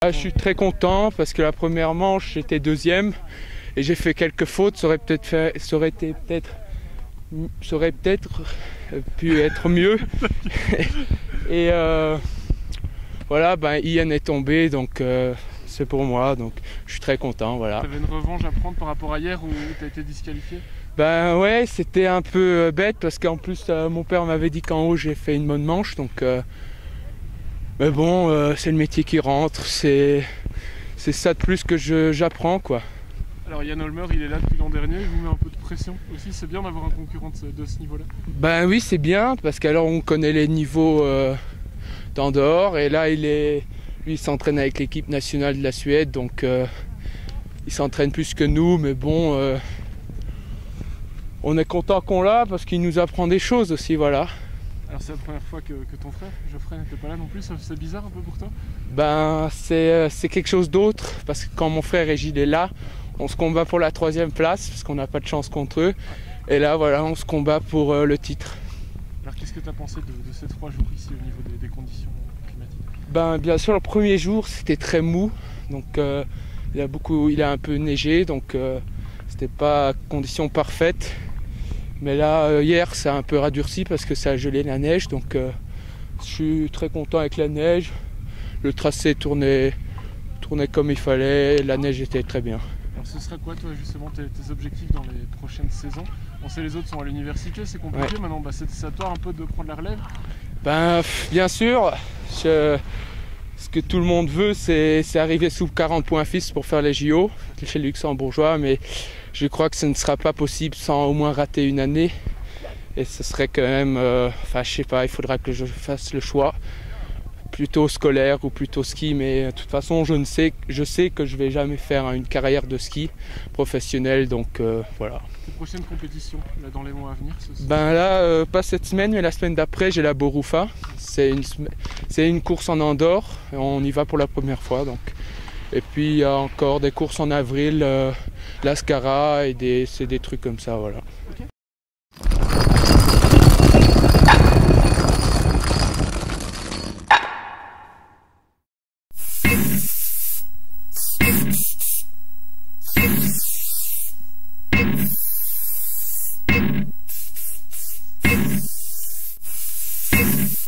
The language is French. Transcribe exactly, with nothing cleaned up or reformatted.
Ah, je suis très content parce que la première manche j'étais deuxième et j'ai fait quelques fautes. Ça aurait peut-être fait, ça aurait été peut-être, ça aurait peut-être pu être mieux. Et euh, voilà, ben Ian est tombé, donc euh, c'est pour moi, donc je suis très content. Voilà. Tu avais une revanche à prendre par rapport à hier où tu as été disqualifié? Ben ouais, c'était un peu bête parce qu'en plus euh, mon père m'avait dit qu'en haut j'ai fait une bonne manche, donc. Euh, Mais bon, euh, c'est le métier qui rentre, c'est ça de plus que j'apprends quoi. Alors Yann Olmer, il est là depuis l'an dernier, il vous met un peu de pression aussi, c'est bien d'avoir un concurrent de ce, de ce niveau-là? Ben oui, c'est bien, parce qu'alors on connaît les niveaux euh, d'en dehors, et là il est, lui il s'entraîne avec l'équipe nationale de la Suède, donc euh, il s'entraîne plus que nous, mais bon, euh, on est content qu'on l'a, parce qu'il nous apprend des choses aussi, voilà. Alors c'est la première fois que, que ton frère, Geoffrey, n'était pas là non plus, c'est bizarre un peu pour toi? Ben c'est quelque chose d'autre, parce que quand mon frère et Gilles est là, on se combat pour la troisième place, parce qu'on n'a pas de chance contre eux, et là voilà, on se combat pour euh, le titre. Alors qu'est-ce que tu as pensé de, de ces trois jours ici au niveau des, des conditions climatiques? Ben bien sûr, le premier jour c'était très mou, donc euh, il a beaucoup, il a un peu neigé, donc euh, c'était pas conditions parfaites. Mais là, euh, hier, ça a un peu radurci parce que ça a gelé la neige, donc euh, je suis très content avec la neige. Le tracé tournait, tournait comme il fallait, la neige était très bien. Alors ce sera quoi, toi, justement, tes, tes objectifs dans les prochaines saisons? On sait les autres sont à l'université, c'est compliqué, ouais. Maintenant, bah, c'est à toi un peu de prendre la relève? Ben, bien sûr, je, ce que tout le monde veut, c'est arriver sous quarante points fixes pour faire les J O chez les Luxembourgeois, mais je crois que ce ne sera pas possible sans au moins rater une année. Et ce serait quand même, euh, enfin je sais pas, il faudra que je fasse le choix, plutôt scolaire ou plutôt ski, mais de toute façon je, ne sais, je sais que je vais jamais faire une carrière de ski professionnelle, donc euh, voilà. Tes prochaines compétitions, là, dans les mois à venir, ce Ben là, euh, pas cette semaine, mais la semaine d'après, j'ai la Boroufa. C'est une, une course en Andorre, on y va pour la première fois. Donc. Et puis il y a encore des courses en avril, euh, l'Ascara, et des, c'est des trucs comme ça, voilà. Okay.